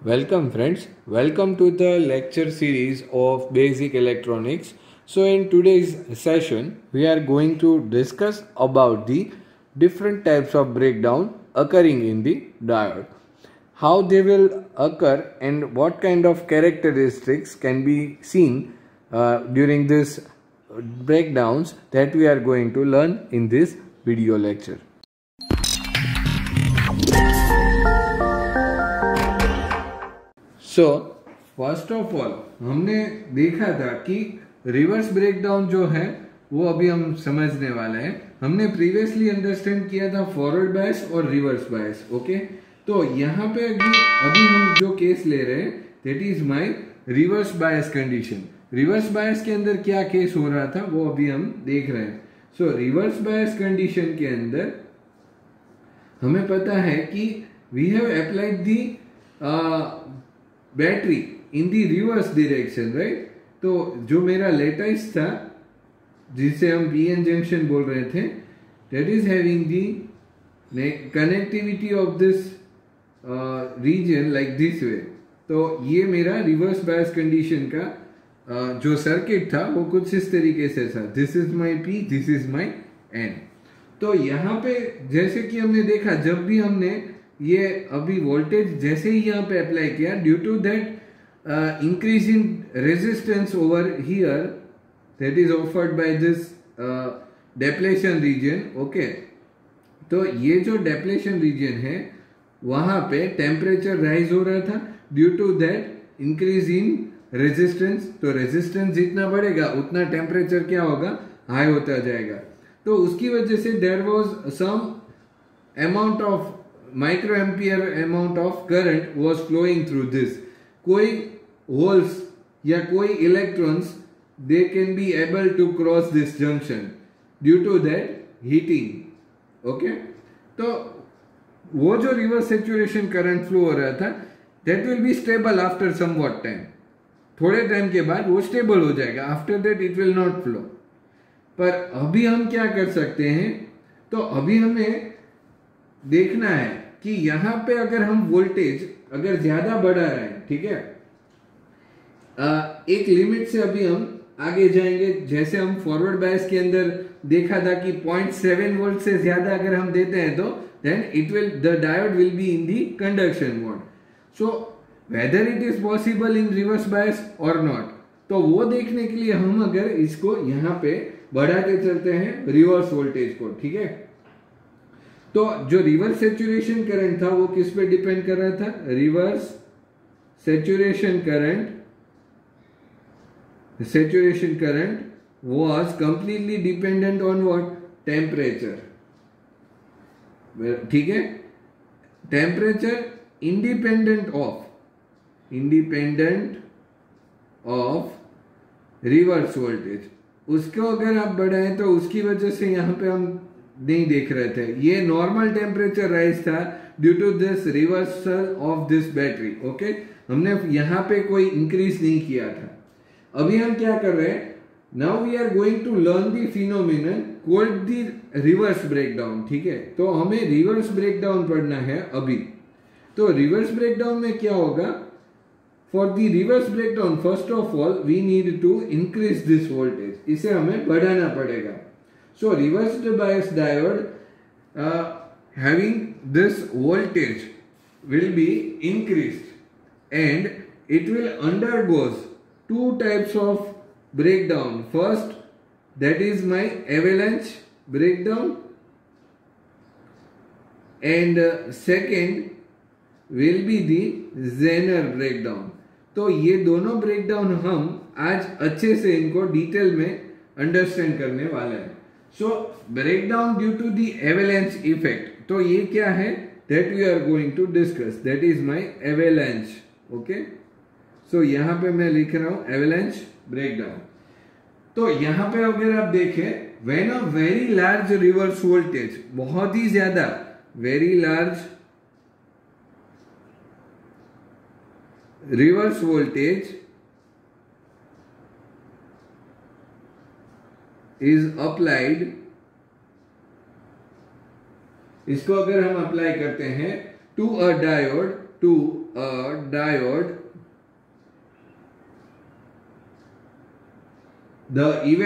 Welcome friends, welcome to the lecture series of Basic Electronics. So in today's session, we are going to discuss about the different types of breakdown occurring in the diode. How they will occur and what kind of characteristics can be seen during this breakdowns that we are going to learn in this video lecture. So first of all हमने देखा था कि reverse breakdown जो है वो अभी हम समझने वाले हैं. हमने प्रीवियसली अंडरस्टैंड किया था फॉरवर्ड बायस और रिवर्स बायस. ओके, तो यहाँ पे अभी हम जो केस ले रहे हैं that is my reverse bias condition. Reverse bias के अंदर क्या केस हो रहा था वो अभी हम देख रहे हैं. सो रिवर्स बायस कंडीशन के अंदर हमें पता है कि we have applied the battery in the reverse direction, right. तो जो मेरा लेटाइस था जिसे हम पीएन जंक्शन बोल रहे थे that is having the connectivity of this region like this way. तो ये मेरा रिवर्स बायस कंडीशन का जो सर्किट था वो कुछ इस तरीके से था. This is my P, this is my N. तो यहाँ पे जैसे कि हमने देखा जब भी हमने ये अभी वोल्टेज जैसे ही यहाँ पे अप्लाई किया due to that increase in resistance over here that is offered by this depletion region. Okay, तो ये जो डेप्लेशन रीजन है वहां पे टेम्परेचर राइज हो रहा था due to that increase in resistance. तो रेजिस्टेंस जितना बढ़ेगा उतना टेम्परेचर क्या होगा, हाई होता जाएगा. तो उसकी वजह से there was some amount of microampere amount of current was flowing through this. कोई होल्स या कोई electrons they can be able to cross this junction due to that heating. Okay, तो वो जो रिवर्स सैचुरेशन करंट फ्लो हो रहा था that will be stable after some what time. थोड़े टाइम के बाद वो स्टेबल हो जाएगा. After that it will not flow. पर अभी हम क्या कर सकते हैं, तो अभी हमें देखना है कि यहां पे अगर हम वोल्टेज अगर ज्यादा बढ़ा रहे हैं, ठीक है, एक लिमिट से अभी हम आगे जाएंगे. जैसे हम फॉरवर्ड बायस के अंदर देखा था कि 0.7 वोल्ट से ज्यादा अगर हम देते हैं तो then it will the diode will be in the conduction mode. So whether it is possible in reverse bias और नॉट, तो वो देखने के लिए हम अगर इसको यहाँ पे बढ़ाते चलते हैं रिवर्स वोल्टेज को. ठीक है, तो जो रिवर्स सैचुरेशन करंट था वो किस पे डिपेंड कर रहा था, reverse saturation current was completely dependent on what, temperature. ठीक है, temperature independent of reverse voltage. उसको अगर आप बढ़ाएं तो उसकी वजह से यहां पे हम नहीं देख रहे थे. ये नॉर्मल टेम्परेचर राइज था due to this reversal of this battery. Okay, हमने यहाँ पे कोई इंक्रीज नहीं किया था. अभी हम क्या कर रहे हैं, now we are going to learn the phenomenon called the reverse breakdown. ठीक है, तो हमें रिवर्स ब्रेकडाउन पढ़ना है अभी. तो रिवर्स ब्रेकडाउन में क्या होगा, for the reverse breakdown first of all we need to increase this voltage. इसे हमें बढ़ाना पड़ेगा. So reversed bias diode having this voltage will be increased and it will undergoes two types of breakdown. First, that is my avalanche breakdown, and second will be the Zener breakdown. तो ये दोनों breakdown हम आज अच्छे से इनको detail में understand करने वाले हैं. So breakdown due to the avalanche effect. तो ये क्या है that we are going to discuss, that is my avalanche. Okay, so यहां पे मैं लिख रहा हूं एवेलेंच ब्रेकडाउन. तो यहां पे अगर आप देखें when a very large reverse voltage, बहुत ही ज्यादा very large reverse voltage is applied, इसको अगर हम अप्लाई करते हैं to a diode to a diode, the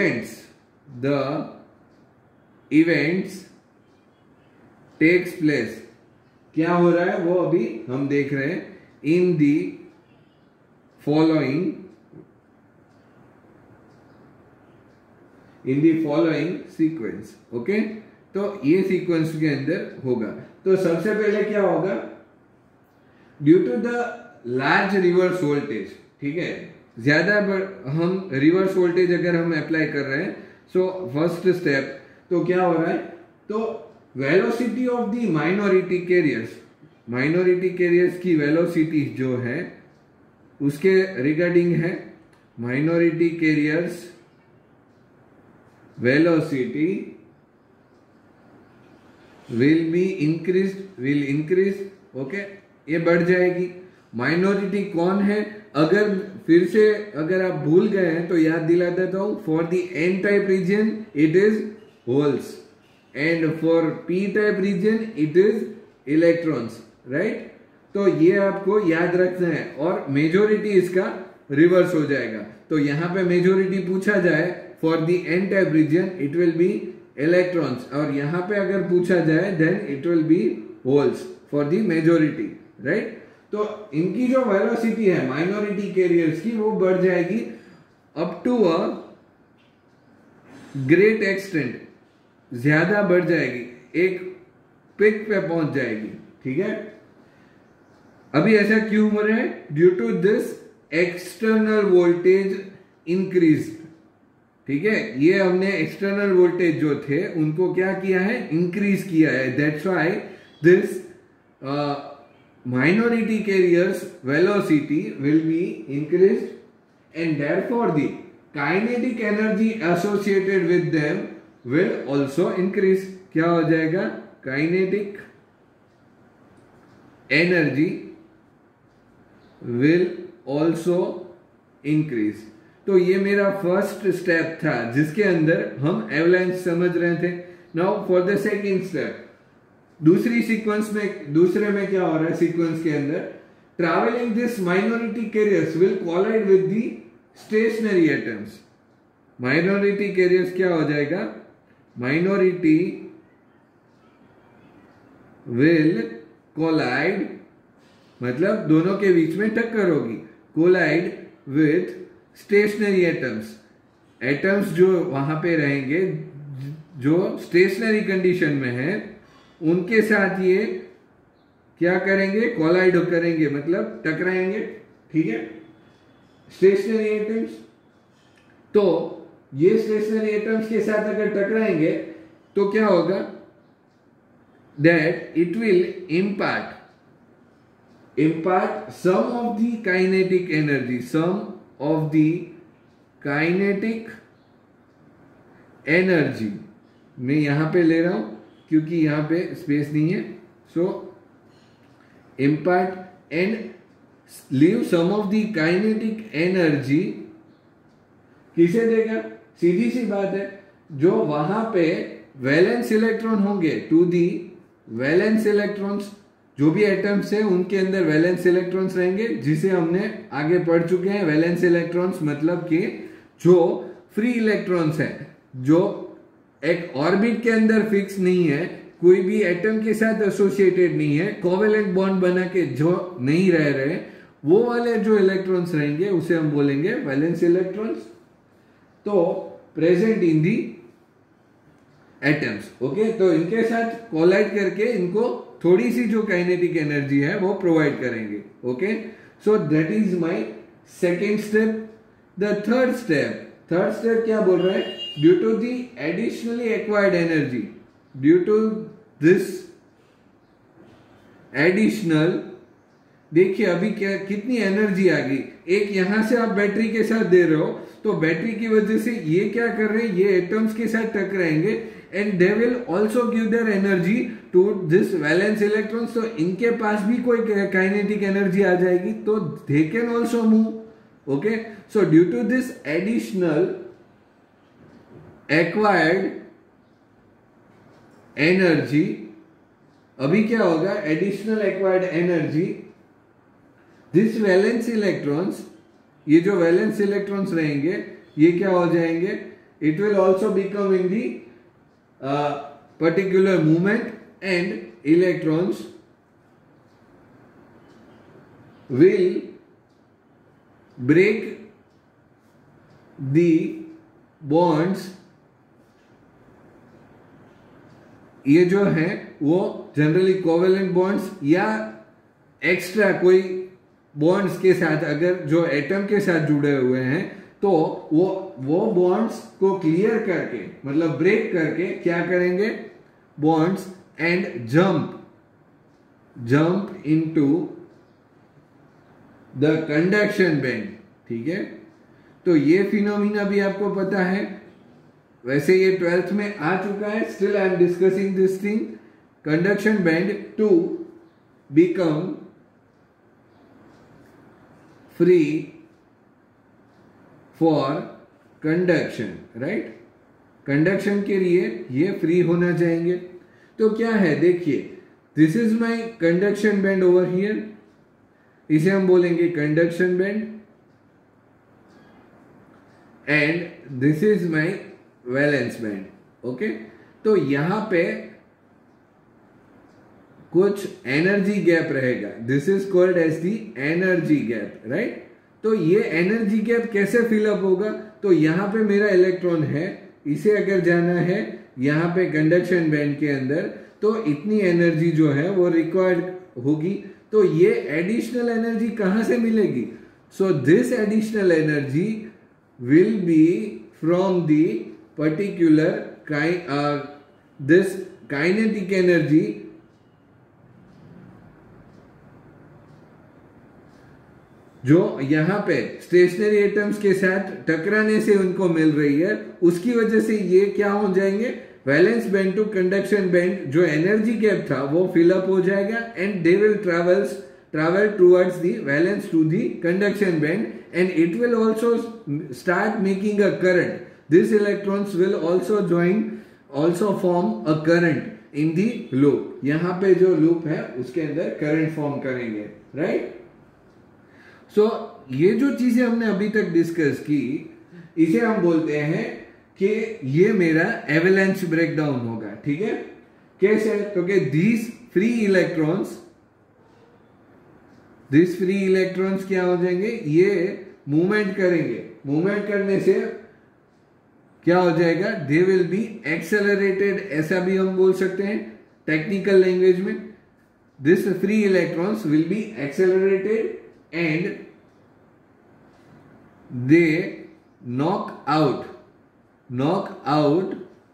events takes place, क्या हो रहा है वो अभी हम देख रहे हैं, in the following sequence. Okay, तो ये सीक्वेंस के अंदर होगा. तो सबसे पहले क्या होगा, due to the large reverse voltage, ठीक है, ज्यादा हम रिवर्स वोल्टेज अगर हम अप्लाई कर रहे हैं, सो फर्स्ट स्टेप तो क्या हो रहा है, तो velocity of the minority carriers की वेलोसिटी जो है उसके रिगार्डिंग है, minority carriers velocity will increase. Okay, ये बढ़ जाएगी. माइनॉरिटी कौन है, अगर आप भूल गए हैं तो याद दिला देता हूं. For the N type region it is holes and for P type region it is electrons, right. तो ये आपको याद रखना है. और मेजोरिटी इसका रिवर्स हो जाएगा. तो यहां पे मेजोरिटी पूछा जाए for the N type region it will be electrons, और यहां पे अगर पूछा जाए then it will be holes for the majority, right. तो इनकी जो वेलोसिटी है माइनॉरिटी कैरियर्स की वो बढ़ जाएगी up to a great extent, ज्यादा बढ़ जाएगी, एक पिक पे पहुंच जाएगी. ठीक है, अभी ऐसा क्यों हो रहा है, due to this external voltage increase. ठीक है, ये हमने एक्सटर्नल वोल्टेज जो थे उनको क्या किया है, इंक्रीज किया है. That's why this minority carriers velocity will be increased and therefore the kinetic energy associated with them will also increase. क्या हो जाएगा, kinetic energy will also increase. तो ये मेरा फर्स्ट स्टेप था जिसके अंदर हम एवलांच समझ रहे थे. Now for the second step, दूसरे में क्या हो रहा है सीक्वेंस के अंदर, travelling this minority carriers will collide with the stationary atoms. Minority carriers क्या हो जाएगा, माइनॉरिटी विल कोलाइड, मतलब दोनों के बीच में टक्कर होगी, कोलाइड विद स्टेशनरी एटम्स जो वहां पे रहेंगे, जो स्टेशनरी कंडीशन में है, उनके साथ ये क्या करेंगे, कोलाइड करेंगे, मतलब टकराएंगे. ठीक है, स्टेशनरी एटम्स. तो ये स्टेशनरी एटम्स के साथ अगर टकराएंगे तो क्या होगा, that it will impart some of the kinetic energy. मैं यहां पे ले रहा हूं क्योंकि यहां पे स्पेस नहीं है. सो impart and leave some of the kinetic energy किसे देगा, सीधी सी बात है, जो वहां पे वैलेंस इलेक्ट्रॉन होंगे, टू दी वैलेंस इलेक्ट्रॉन्स, जो भी एटम्स है उनके अंदर वैलेंस इलेक्ट्रॉन्स रहेंगे, जिसे हमने आगे पढ़ चुके हैं. वैलेंस इलेक्ट्रॉन्स मतलब कि जो फ्री इलेक्ट्रॉन्स है, जो एक ऑर्बिट के अंदर फिक्स नहीं है, कोई भी एटम के साथ एसोसिएटेड नहीं है, कोवेलेंट बॉन्ड बना के जो नहीं रह रहे, वो वाले जो इलेक्ट्रॉन्स रहेंगे उसे हम बोलेंगे वैलेंस इलेक्ट्रॉन्स. तो present in the atoms. Okay, तो इनके साथ कोलाइड करके इनको थोड़ी सी जो काइनेटिक एनर्जी है वो प्रोवाइड करेंगे. Okay, so that is my second step. The third step क्या बोल रहा है, due to the additionally acquired energy, due to this additional, देखिए अभी क्या कितनी एनर्जी आ गई. एक यहां से आप बैटरी के साथ दे रहे हो, तो बैटरी की वजह से ये क्या कर रहे हैं, ये एटम्स के साथ टकराएंगे and they will also give their energy to this valence electrons. तो इनके पास भी कोई काइनेटिक एनर्जी आ जाएगी, तो they can also move. Okay, so due to this additional acquired energy, अभी क्या होगा, additional acquired energy this valence electrons, ये जो वैलेंस इलेक्ट्रॉन्स रहेंगे ये क्या हो जाएंगे, it will also become in the particular movement and electrons will break the bonds. ये जो है वो जनरली कोवेलेंट बॉन्ड्स या एक्स्ट्रा कोई बॉन्ड्स के साथ, अगर जो एटम के साथ जुड़े हुए हैं तो वो बॉन्ड्स को क्लियर करके, मतलब ब्रेक करके क्या करेंगे, bonds and jump into the conduction band. ठीक है, तो ये फिनोमिना भी आपको पता है, वैसे ये 12th में आ चुका है, still I am discussing this thing. Conduction band to become free for conduction, right. Conduction के लिए ये फ्री होना चाहिए। तो क्या है, देखिए, this is my conduction band over here, इसे हम बोलेंगे conduction band, and this is my valence band. Okay, तो यहां पे कुछ एनर्जी गैप रहेगा, this is called as the energy gap, right. तो ये एनर्जी गैप कैसे फिलअप होगा, तो यहां पे मेरा इलेक्ट्रॉन है, इसे अगर जाना है यहां पे कंडक्शन बैंड के अंदर, तो इतनी एनर्जी जो है वो रिक्वायर्ड होगी। तो ये एडिशनल एनर्जी कहां से मिलेगी, so this additional energy will be from the particular this kinetic energy जो यहां पे स्टेशनरी एटम्स के साथ टकराने से उनको मिल रही है, उसकी वजह से ये क्या हो जाएंगे, valence band to conduction band, जो एनर्जी गैप था वो फिलअप हो जाएगा, and they will travel towards the valence to the conduction band, and it will also start making a current. These electrons will also form a current in the loop. यहाँ पे जो loop है उसके अंदर current form करेंगे, right? So ये जो चीजें हमने अभी तक डिस्कस की, इसे हम बोलते हैं कि ये मेरा एवलांच ब्रेकडाउन होगा। ठीक है, कैसे, क्योंकि these free electrons क्या हो जाएंगे, ये मूवमेंट करेंगे, मूवमेंट करने से क्या हो जाएगा, दे विल बी एक्सेलरेटेड, ऐसा भी हम बोल सकते हैं टेक्निकल लैंग्वेज में। This free electrons will be accelerated and they knock out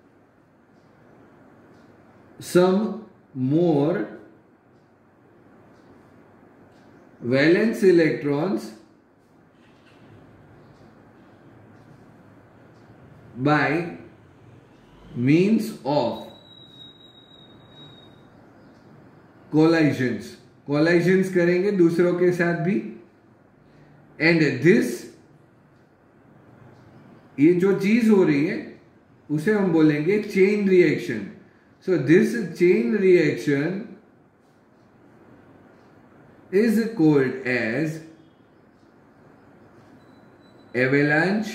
some more valence electrons by means of collisions करेंगे दूसरों के साथ भी, एंड दिस, ये जो चीज हो रही है उसे हम बोलेंगे chain reaction. So this chain reaction is called as avalanche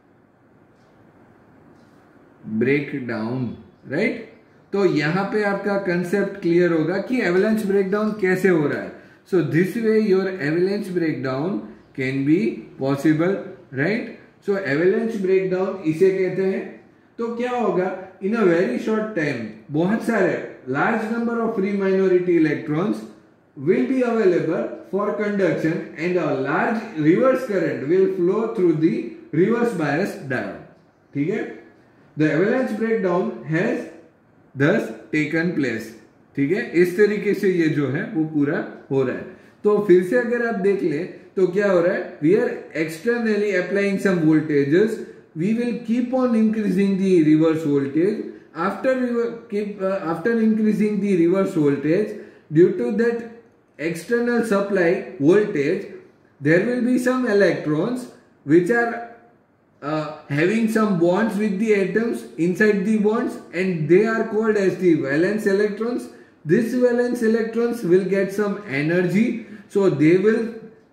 breakdown, right. तो यहां पे आपका कंसेप्ट क्लियर होगा कि एवलांच ब्रेकडाउन कैसे हो रहा है। So this way your avalanche breakdown can be possible, right. So avalanche breakdown इसे कहते हैं। तो क्या होगा, in a very short time बहुत सारे large number of free minority electrons will be available for conduction and a large reverse current will flow through the reverse bias diode. ठीक है, the avalanche breakdown has thus taken place. ठीक है, इस तरीके से ये जो है वो पूरा हो रहा है। तो फिर से अगर आप देख ले तो क्या हो रहा है, we are externally applying some voltages, we will keep on increasing the reverse voltage. After increasing the reverse voltage, due to that external supply voltage, there will be some electrons which are having some bonds with the atoms inside the bonds, and they are called as the valence electrons. These valence electrons will get some energy, so they will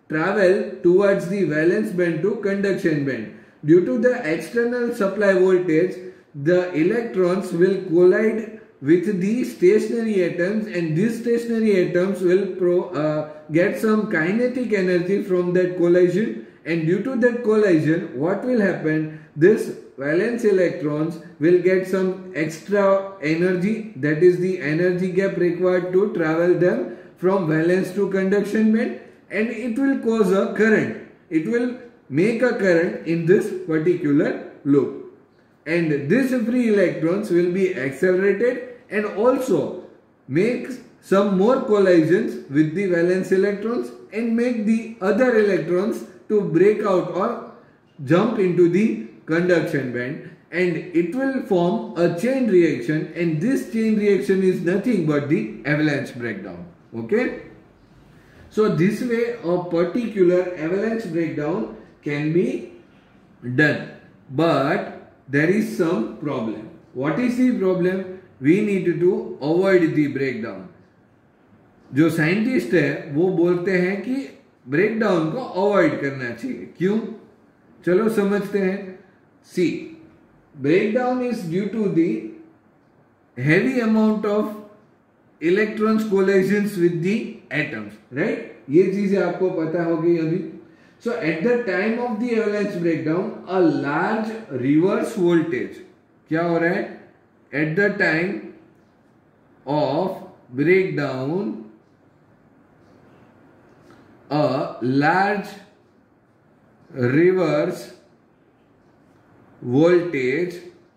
travel towards the valence band to conduction band. Due to the external supply voltage, the electrons will collide with the stationary atoms, and these stationary atoms will get some kinetic energy from that collision, and due to that collision, what will happen? This valence electrons will get some extra energy, that is the energy gap required to travel them from valence to conduction band, and it will cause a current. It will make a current in this particular loop. And these free electrons will be accelerated and also make some more collisions with the valence electrons and make the other electrons to break out or jump into the conduction band, and it will form a chain reaction, and this chain reaction is nothing but the avalanche breakdown. Okay? So this way a particular avalanche breakdown can be done, but there is some problem. What is the problem? We need to avoid the breakdown. जो scientist है वो बोलते हैं कि breakdown को avoid करना चाहिए. क्यों? चलो समझते हैं. सी, breakdown is due to the heavy amount of electrons collisions with the atoms, right? ये चीजें आपको पता होगी अभी. So at the time of the avalanche breakdown, a large reverse voltage, क्या हो रहा है? At the time of breakdown, a large reverse voltage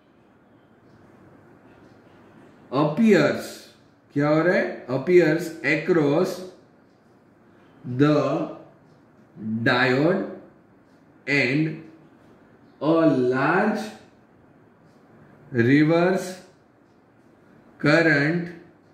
appears, क्या हो रहा है? Appears across the diode, and a large reverse current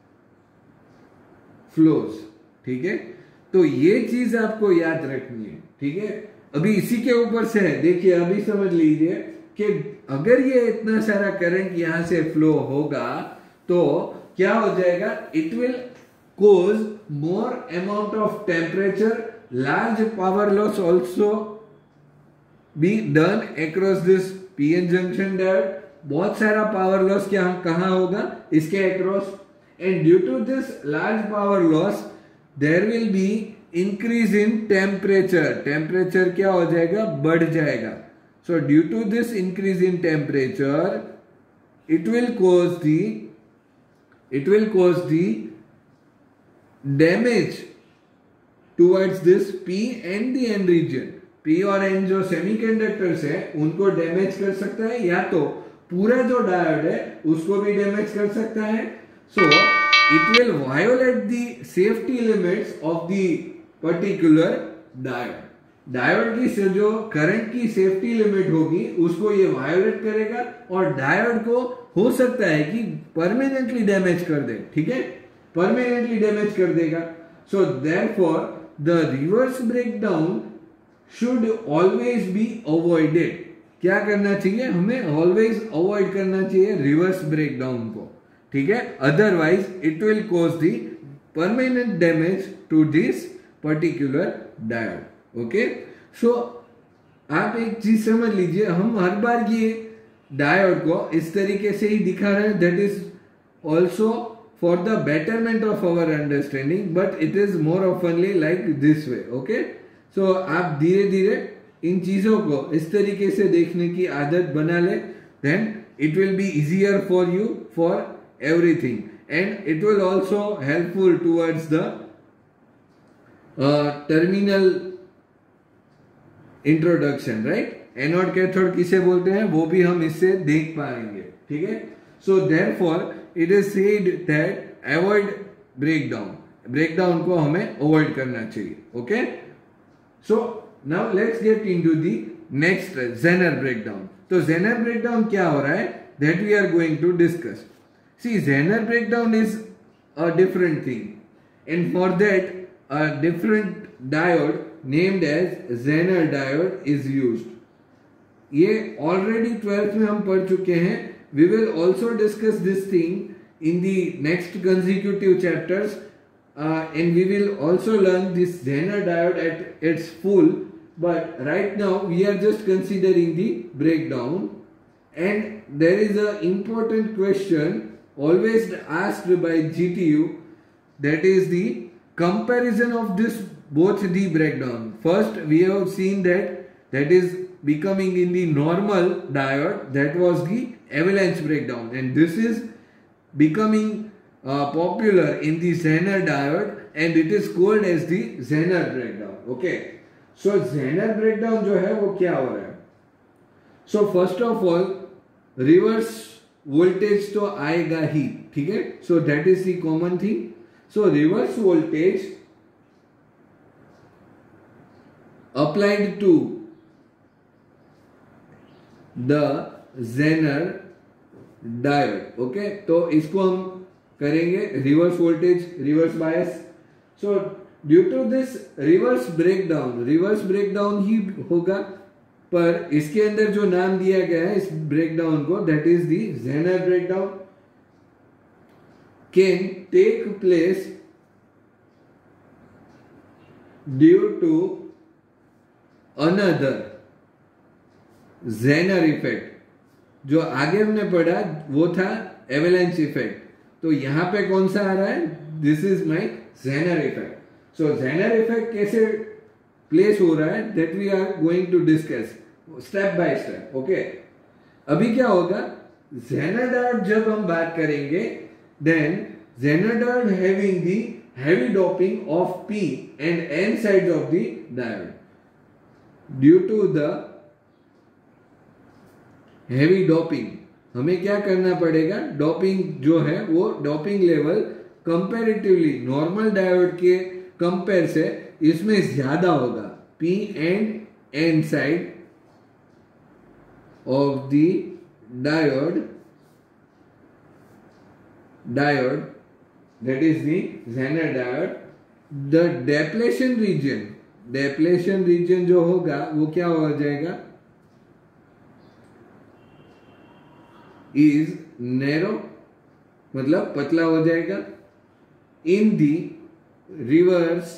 flows. ठीक है, तो ये चीज आपको याद रखनी है. ठीक है, अभी इसी के ऊपर से है. देखिए अभी समझ लीजिए कि अगर ये इतना सारा करंट यहां से फ्लो होगा तो क्या हो जाएगा? It will cause more amount of temperature, large power loss also be done across this PN junction diode. बहुत सारा पावर लॉस कहाँ होगा? इसके across. And due to this large power loss there will be increase in temperature. Temperature क्या हो जाएगा? बढ़ जाएगा. So due to this increase in temperature it will cause the damage towards this P and the N region. P और N जो semiconductors है उनको damage कर सकता है, या तो पूरा जो डायोड है उसको भी डैमेज कर सकता है. So it will violate the safety limits of the particular diode. Diode की जो करंट की सेफ्टी लिमिट होगी उसको ये वायोलेट करेगा और डायोड को हो सकता है कि परमानेंटली डैमेज कर दे. ठीक है, परमानेंटली डैमेज कर देगा. So therefore the reverse breakdown should always be avoided. क्या करना चाहिए? हमें ऑलवेज अवॉइड करना चाहिए रिवर्स ब्रेकडाउन को. ठीक है, otherwise it will cause the permanent damage to this particular diode. Okay, so आप एक चीज समझ लीजिए, हम हर बार ये डायोड को इस तरीके से ही दिखा रहे हैं. That is also for the betterment of our understanding, but it is more oftenly like this way. Okay, so आप धीरे धीरे इन चीजों को इस तरीके से देखने की आदत बना ले. Then it will be easier for you for everything, and it will also helpful towards the terminal introduction. Right, anode cathode किसे बोलते हैं वो भी हम इससे देख पाएंगे. ठीक है, so therefore it is said that avoid breakdown. Breakdown को हमें अवॉइड करना चाहिए. Okay, so now let's get into the next Zener breakdown. तो जेनर ब्रेकडाउन क्या हो रहा है that we are going to discuss. See, Zener breakdown is a different thing, and for that a different diode named as Zener diode is used. ये already 12th में हम पढ़ चुके हैं. We will also discuss this thing in the next consecutive chapters. and we will also learn this Zener diode at its full, but right now we are just considering the breakdown. And there is an important question always asked by GTU, that is the comparison of this both the breakdown. First we have seen that is becoming in the normal diode, that was the avalanche breakdown, and this is becoming popular in the Zener diode, and it is called as the Zener breakdown. Okay, so Zener breakdown जो है वो क्या हो रहा है? So first of all reverse voltage तो आएगा ही, ठीक है? So that is the common thing. So reverse voltage applied to the Zener diode. Okay, तो इसको हम करेंगे reverse voltage, reverse bias. So due to this reverse breakdown ही होगा, पर इसके अंदर जो नाम दिया गया है इस ब्रेकडाउन को, that is the Zener breakdown, can take place due to another Zener effect. जो आगे हमने पढ़ा वो था एवेलेंच इफेक्ट, तो यहां पे कौन सा आ रहा है? This is my Zener effect. So Zener effect कैसे प्लेस हो रहा है, that we are going to discuss step by step. Okay, अभी क्या होगा, Zener diode जब हम बात करेंगे, then Zener diode having the heavy doping of P and N sides of the diode. Due to the heavy doping, हमें क्या करना पड़ेगा, डोपिंग जो है वो doping level comparatively normal diode के कंपेयर से इसमें ज्यादा होगा. P and N side of the diode, that is the Zener diode. The depletion region जो होगा वो क्या हो जाएगा, is narrow, मतलब पतला हो जाएगा, in the reverse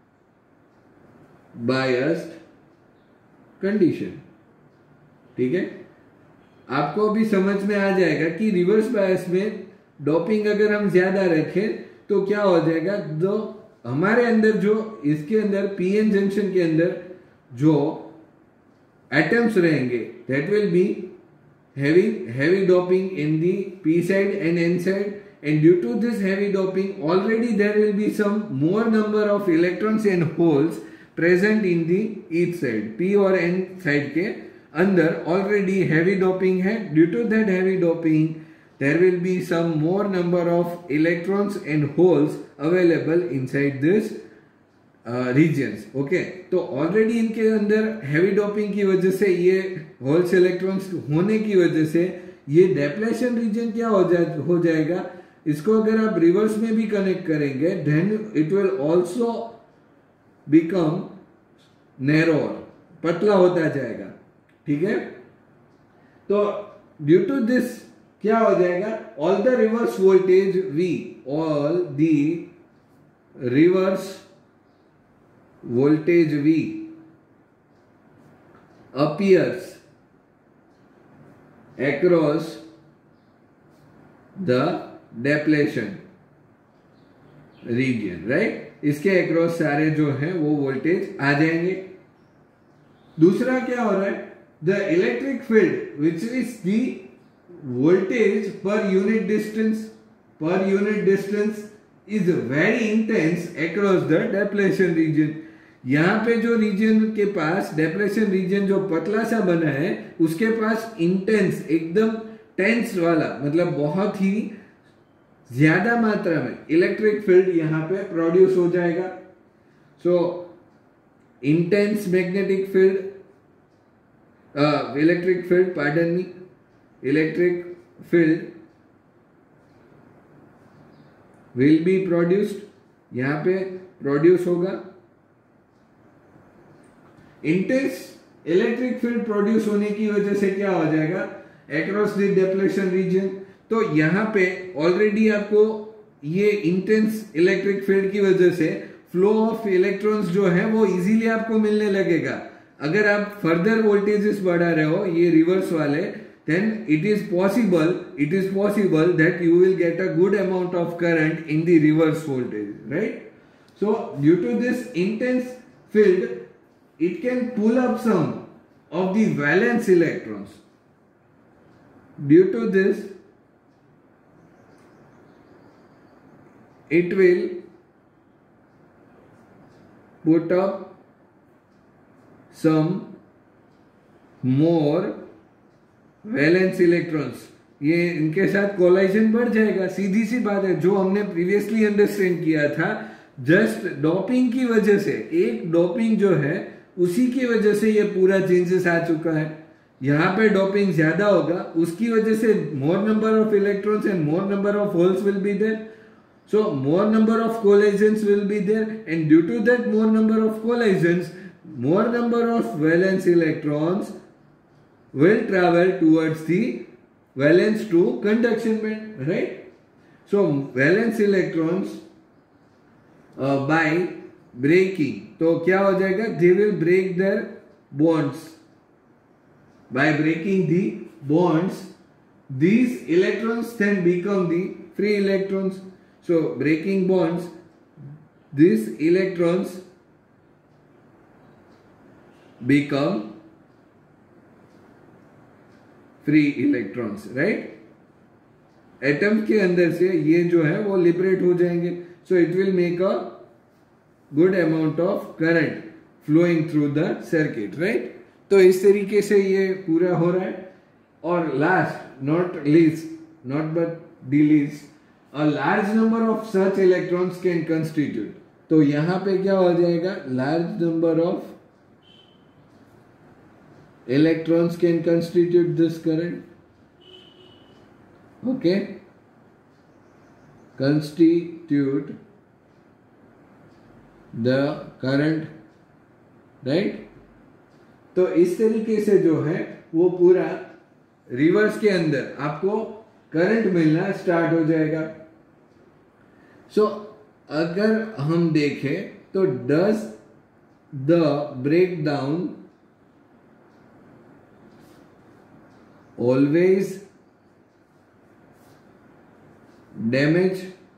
biased condition. ठीक है, आपको अभी समझ में आ जाएगा कि रिवर्स बायस में डोपिंग अगर हम ज्यादा रखें तो क्या हो जाएगा, जो हमारे अंदर जो इसके अंदर पीएन जंक्शन के अंदर जो एटम्स रहेंगे, that will be heavy doping in the P side and N side, and due to this heavy doping already there will be some more number of electrons and holes present in the each side. P और N side के अंदर already heavy doping है. Due to that heavy doping there will be some more number of electrons and holes available inside this regions. Okay, तो already इनके अंदर heavy doping की वजह से, ये होल्स इलेक्ट्रॉन्स होने की वजह से ये डेप्लेशन रीजन क्या हो जाएगा, इसको अगर आप रिवर्स में भी कनेक्ट करेंगे then it will also become narrower, पतला होता जाएगा. ठीक है, तो ड्यू टू दिस क्या हो जाएगा, all the reverse voltage V, all the reverse voltage V appears across the depletion region, right? इसके अक्रॉस सारे जो हैं वो वोल्टेज आ जाएंगे. दूसरा क्या हो रहा है, the electric field which is the voltage per unit distance is very intense across the depletion region. यहां पे जो रीजन के पास डेप्लेशन रीजन जो पतला सा बना है उसके पास इंटेंस, एकदम टेंस वाला, मतलब बहुत ही ज्यादा मात्रा में इलेक्ट्रिक फील्ड यहां पे प्रोड्यूस हो जाएगा. So intense magnetic field, electric field, pardon me, electric field will be produced, यहां पे प्रोड्यूस होगा. इंटेंस इलेक्ट्रिक फील्ड प्रोड्यूस होने की वजह से क्या हो जाएगा, अक्रॉस द डेप्लेशन रीजन. तो यहां पे ऑलरेडी आपको ये इंटेंस इलेक्ट्रिक फील्ड की वजह से फ्लो ऑफ इलेक्ट्रॉन्स जो है वो इजीली आपको मिलने लगेगा। अगर आप फर्दर वोल्टेजेस बढ़ा रहे हो ये रिवर्स वाले, then it is possible that you will get a good amount of current in the reverse voltage, right? So due to this intense field, it can pull up some of the valence electrons. Due to this, it will put up some more valence electrons, ये इनके साथ collision बढ़ जाएगा। सीधी सी बात है, जो हमने प्रीवियसली अंडरस्टैंड किया था, जस्ट डोपिंग की वजह से, एक डोपिंग जो है उसी की वजह से ये पूरा चेंजेस आ चुका है। यहाँ पे डोपिंग ज्यादा होगा, उसकी वजह से more number of electrons and more number of holes will be there, so more number of collisions will be there, and due to that more number of collisions, more number of valence electrons will travel towards the valence to conduction band, right? So valence electrons by breaking, तो क्या हो जाएगा, they will break their bonds. By breaking the bonds, these electrons then become the free electrons. So breaking bonds, these electrons become free electrons, right? Atom के अंदर से ये जो है वो लिबरेट हो जाएंगे, so it will make a good amount of current flowing through the circuit, right? तो इस तरीके से ये पूरा हो रहा है। और last not least, not but the least, a large number of such electrons can constitute, तो यहां पे क्या हो जाएगा, large number of electrons can constitute this current, okay, constitute the current, right? तो इस तरीके से जो है वो पूरा रिवर्स के अंदर आपको करंट मिलना स्टार्ट हो जाएगा। सो अगर हम देखें तो does the breakdown always damage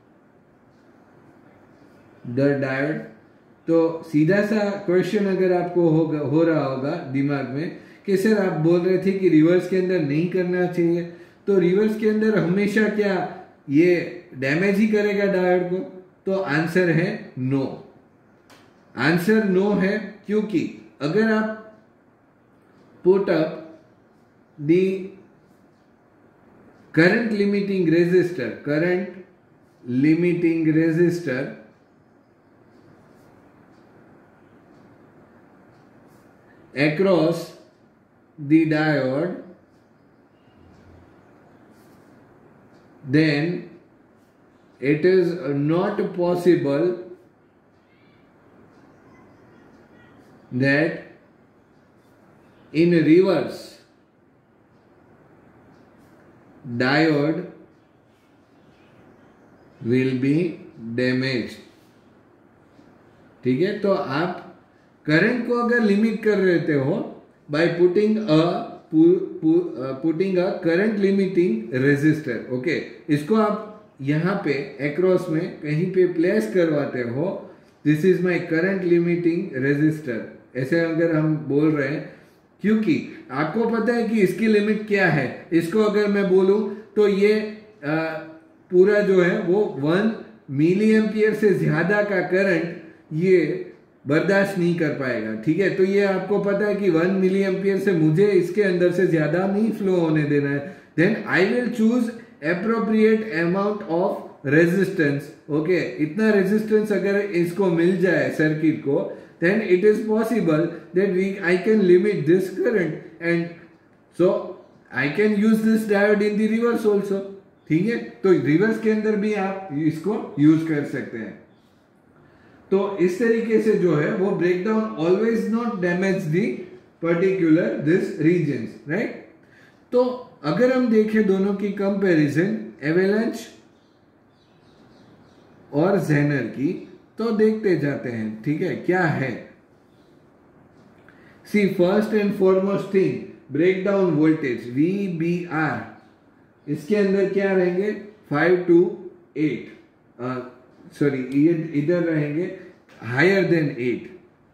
the diode? तो सीधा सा क्वेश्चन अगर आपको हो रहा होगा दिमाग में कि सर आप बोल रहे थे कि रिवर्स के अंदर नहीं करना चाहिए, तो रिवर्स के अंदर हमेशा क्या ये डैमेज ही करेगा डायोड को? तो आंसर है नो। आंसर नो है क्योंकि अगर आप put up the current limiting resistor across the diode, then it is not possible that in reverse diode will be damaged, ठीक है? तो आप करंट को अगर लिमिट कर रहते हो by putting a current limiting resistor, okay, इसको आप यहाँ पे अक्रॉस में कहीं पे प्लेस करवाते हो, this is my current limiting resistor, ऐसे अगर हम बोल रहे हैं, क्योंकि आपको पता है कि इसकी लिमिट क्या है। इसको अगर मैं बोलूं तो ये पूरा जो है वो 1 मिली एम्पियर से ज्यादा का करंट ये बर्दाश्त नहीं कर पाएगा, ठीक है? तो ये आपको पता है कि 1 मिली एम्पियर से मुझे इसके अंदर से ज्यादा नहीं फ्लो होने देना है। Then I will choose appropriate amount of resistance, okay, इतना रेजिस्टेंस अगर इसको मिल जाए सर्किट को, then it is possible that I can limit this current, and so I can use this diode in the reverse also, ठीक है? तो reverse के अंदर भी आप इसको यूज कर सकते हैं। तो इस तरीके से जो है वो breakdown always not damage the particular this region, right? तो अगर हम देखें दोनों की कंपैरिजन, एवेलांच और जेनर की, तो देखते जाते हैं, ठीक है क्या है। See first and foremost thing, breakdown voltage VBR, इसके अंदर क्या रहेंगे 5 to 8, सॉरी इधर रहेंगे higher than 8,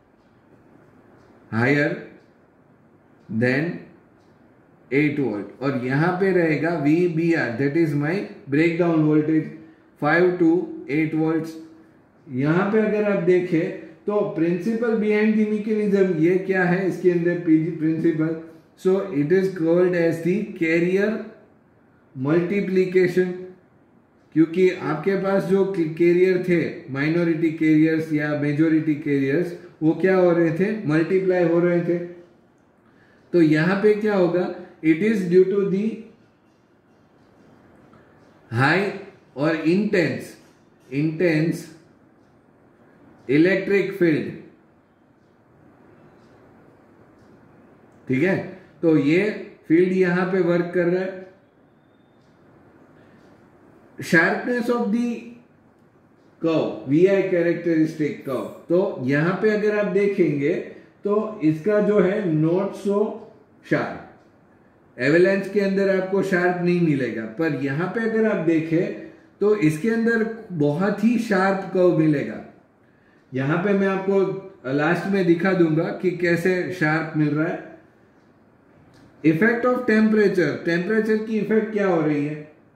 higher than 8 volt, और यहां पे रहेगा VBR, that is my breakdown voltage 5 to 8 volts. यहां पे अगर आप देखें तो प्रिंसिपल बिहाइंड द मैकेनिज्म ये क्या है, इसके अंदर principle, so it is called as the carrier multiplication, क्योंकि आपके पास जो कैरियर थे, माइनॉरिटी कैरियर्स या मेजोरिटी कैरियर्स, वो क्या हो रहे थे, मल्टीप्लाई हो रहे थे। तो यहां पे क्या होगा, it is due to the high और इंटेंस इलेक्ट्रिक फील्ड, ठीक है। तो ये फील्ड यहां पे वर्क कर रहा है। Sharpness of the curve, VI characteristic curve, तो यहां पे अगर आप देखेंगे तो इसका जो है नॉट सो शार्प, एवेलेंस के अंदर आपको शार्प नहीं मिलेगा, पर यहां पे अगर आप देखें तो इसके अंदर बहुत ही शार्प कर्व मिलेगा। यहां पे मैं आपको लास्ट में दिखा दूंगा कि कैसे शार्प मिल रहा है। इफेक्ट ऑफ टेम्परेचर की इफेक्ट क्या हो रही है,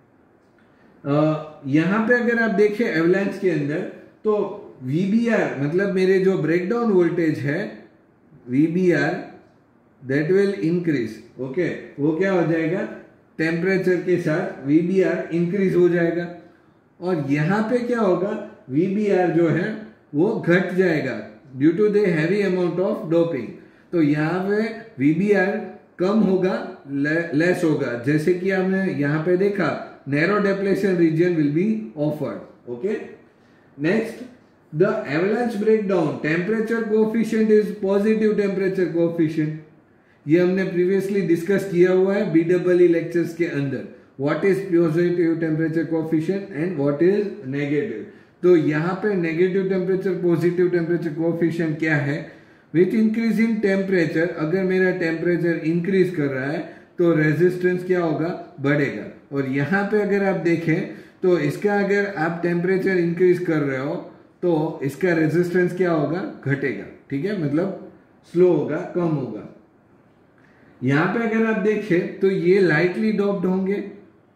यहां पे अगर आप देखें एवलांच के अंदर, तो VBR मतलब मेरे जो ब्रेकडाउन वोल्टेज है VBR, that will increase, okay, वो क्या हो जाएगा, टेम्परेचर के साथ VBR इंक्रीज हो जाएगा, और यहां पे क्या होगा, VBR जो है वो घट जाएगा due to the heavy amount of doping. तो यहां पे VBR कम होगा, लेस होगा, जैसे कि हमने यहां पे देखा narrow depletion region will be offered, okay। next, the avalanche breakdown temperature coefficient is positive temperature coefficient, ये हमने previously डिस्कस किया हुआ है BEE लेक्चर्स के अंदर, what is positive temperature coefficient and what is negative। तो यहाँ पे negative temperature positive temperature coefficient क्या है, विथ इंक्रीज इन टेम्परेचर, अगर मेरा टेम्परेचर इंक्रीज कर रहा है तो रेजिस्टेंस क्या होगा, बढ़ेगा। और यहाँ पे अगर आप देखें तो इसका अगर आप टेम्परेचर इंक्रीज कर रहे हो तो इसका रेजिस्टेंस क्या होगा, घटेगा, ठीक है, मतलब स्लो होगा, कम होगा। यहाँ पे अगर आप देखें तो ये लाइटली डॉप्ड होंगे,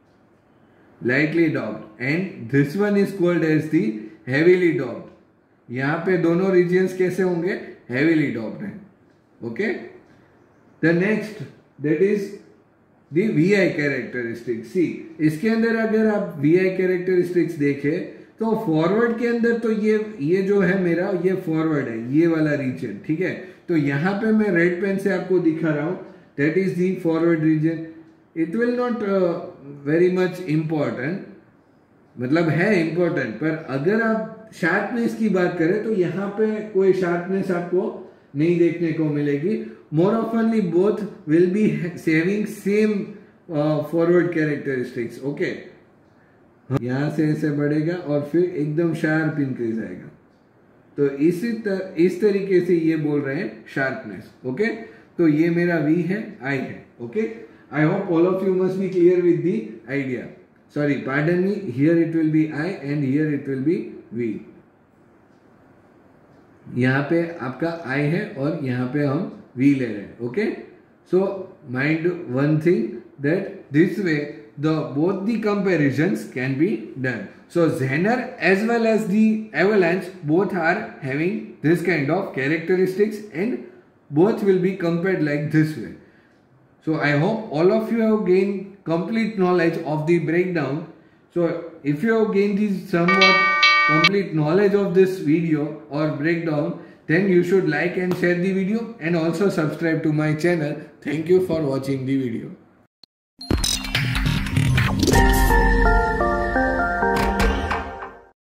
lightly doped, and this one is called as the heavily doped. यहाँ पे दोनों रीजन्स कैसे होंगे, हेवीली डॉप्ड है, okay. The next that is the VI characteristics. See इसके अंदर अगर आप VI कैरेक्टरिस्टिक्स देखें तो फॉरवर्ड के अंदर तो ये जो है मेरा, ये फॉरवर्ड है, ये वाला रीजन, ठीक है। तो यहाँ पे मैं रेड पेन से आपको दिखा रहा हूं, that is the forward region. It will not very much important, मतलब है इम्पोर्टेंट, पर अगर आप शार्पनेस की बात करें तो यहाँ पे कोई शार्पनेस आपको नहीं देखने को मिलेगी। More oftenly both will be having same forward characteristics, okay. यहां से ऐसे बढ़ेगा और फिर एकदम शार्प इंक्रीज आएगा। तो इस तरीके से ये बोल रहे हैं शार्पनेस, ओके। तो ये मेरा V है, I है, okay. I hope all of you must be clear with the idea. Sorry, pardon me, here it will be I and here it will be V. यहाँ पे आपका I है और यहाँ पे हम V ले रहे हैं, okay. So mind one thing that this way both the comparisons can be done. So Zener as well as the Avalanche both are having this kind of characteristics and both will be compared like this way. So I hope all of you have gained complete knowledge of the breakdown. So if you have gained this somewhat complete knowledge of this video or breakdown, then you should like and share the video and also subscribe to my channel. Thank you for watching the video.